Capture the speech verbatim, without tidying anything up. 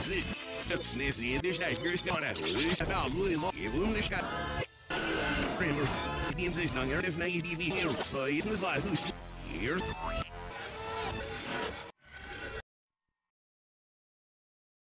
Gadget. Nesse deixa as caras. Deixa a luz logo. E vamos deixar. Primeiros. Dienst is langer if na je die weer op. Zo, het is laat. Hier.